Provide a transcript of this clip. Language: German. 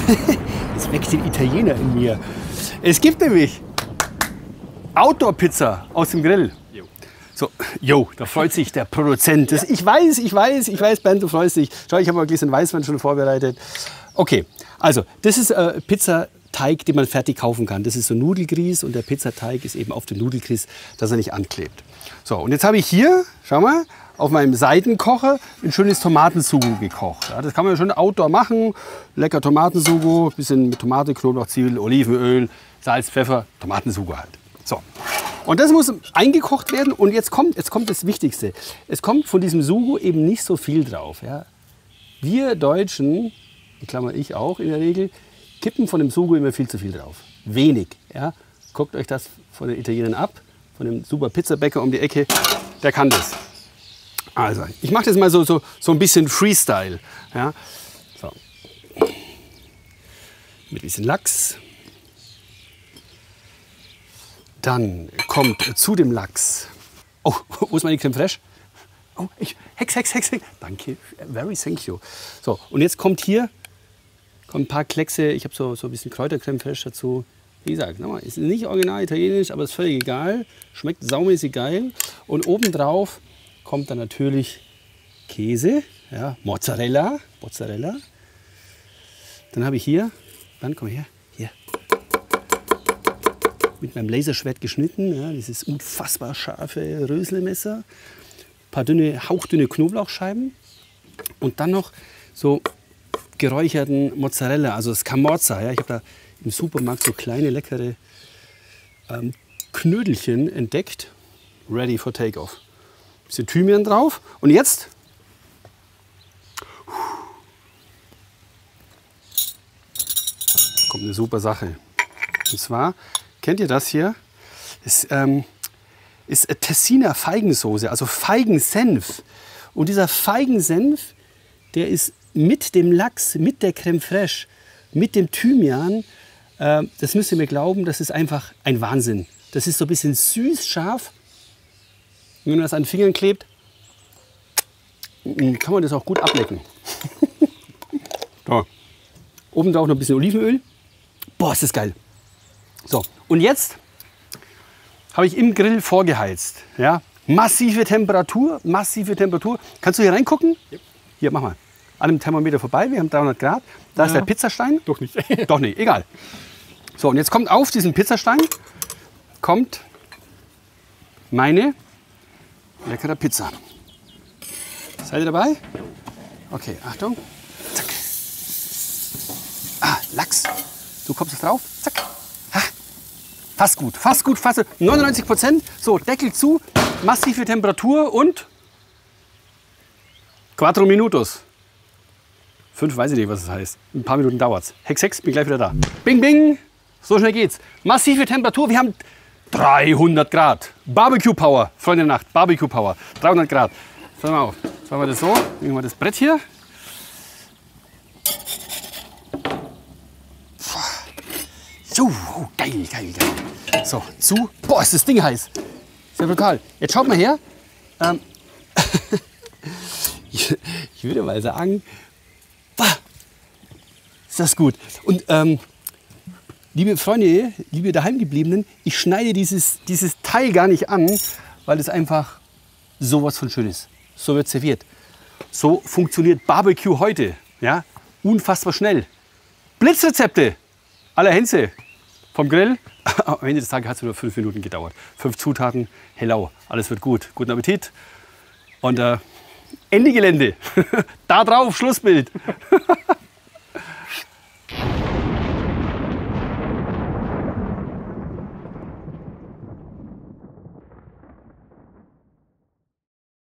Es weckt den Italiener in mir. Es gibt nämlich Outdoor-Pizza aus dem Grill. So, jo, da freut sich der Produzent. Das, ich weiß, Bernd, du freust dich. Schau, ich habe mal ein Gläschen Weißwein schon vorbereitet. Okay, also das ist Pizzateig, den man fertig kaufen kann. Das ist so Nudelgrieß und der Pizzateig ist eben auf dem Nudelgrieß, dass er nicht anklebt. So, und jetzt habe ich hier, schau mal, auf meinem Seitenkocher ein schönes Tomatensugo gekocht. Ja, das kann man ja schon outdoor machen. Lecker Tomatensugo, bisschen mit Tomate, Knoblauch, Zwiebel, Olivenöl, Salz, Pfeffer, Tomatensugo halt. So. Und das muss eingekocht werden und jetzt kommt das Wichtigste. Es kommt von diesem Sugo eben nicht so viel drauf. Ja. Wir Deutschen, in Klammer ich auch in der Regel, kippen von dem Sugo immer viel zu viel drauf. Wenig. Ja. Guckt euch das von den Italienern ab, von dem super Pizzabäcker um die Ecke, der kann das. Also, ich mache das mal so ein bisschen Freestyle. Ja. So. Mit ein bisschen Lachs. Dann kommt zu dem Lachs. Oh, wo ist meine Creme Fraiche? Oh, Hex. Danke, very thank you. So, und jetzt kommt hier ein paar Kleckse. Ich habe so ein bisschen Kräutercreme Fraiche dazu. Wie gesagt, ist nicht original italienisch, aber ist völlig egal. Schmeckt saumäßig geil. Und obendrauf kommt dann natürlich Käse, ja, Mozzarella. Dann habe ich hier, komm her, hier. Mit meinem Laserschwert geschnitten, ja, dieses unfassbar scharfe Röselmesser, ein paar hauchdünne Knoblauchscheiben und dann noch so geräucherten Mozzarella, also Scamorza. Ja. Ich habe da im Supermarkt so kleine, leckere Knödelchen entdeckt, ready for takeoff. Bisschen Thymian drauf und jetzt kommt eine super Sache. Und zwar kennt ihr das hier? Das ist Tessiner Feigensoße, also Feigensenf. Und dieser Feigensenf, der ist mit dem Lachs, mit der Creme Fraiche, mit dem Thymian, das müsst ihr mir glauben, das ist einfach ein Wahnsinn. Das ist so ein bisschen süß, scharf. Und wenn man das an den Fingern klebt, kann man das auch gut ablecken. So. Oben drauf noch ein bisschen Olivenöl. Boah, ist das geil. So, und jetzt habe ich im Grill vorgeheizt. Ja? Massive Temperatur. Kannst du hier reingucken? Ja. Hier, mach mal. An dem Thermometer vorbei, wir haben 300 Grad. Da ist der Pizzastein. Doch nicht. Doch nicht, egal. So, und jetzt kommt auf diesen Pizzastein kommt meine leckere Pizza. Seid ihr dabei? Okay, Achtung. Zack. Ah, Lachs. Du kommst jetzt drauf. Zack. Ha. Fast gut. 99%. So, Deckel zu. Massive Temperatur und 4 Minutos. 5, weiß ich nicht, was das heißt. Ein paar Minuten dauert's. Hex, bin gleich wieder da. Bing, bing. So schnell geht's. Massive Temperatur. Wir haben 300 Grad. Barbecue Power. Freunde der Nacht. Barbecue Power. 300 Grad. Pass mal auf. Jetzt machen wir das so. Nehmen wir das Brett hier. So, oh, geil. So, zu. Boah, ist das Ding heiß. Ist ja brutal. Jetzt schaut mal her. Ich würde mal sagen, ist das gut. Und liebe Freunde, liebe Daheimgebliebenen, ich schneide dieses Teil gar nicht an, weil es einfach sowas von schön ist. So wird serviert. So funktioniert Barbecue heute. Ja? Unfassbar schnell. Blitzrezepte aller Henze vom Grill. Am Ende des Tages hat es nur 5 Minuten gedauert. 5 Zutaten, hello, alles wird gut. Guten Appetit. Und Ende Gelände. Da drauf, Schlussbild.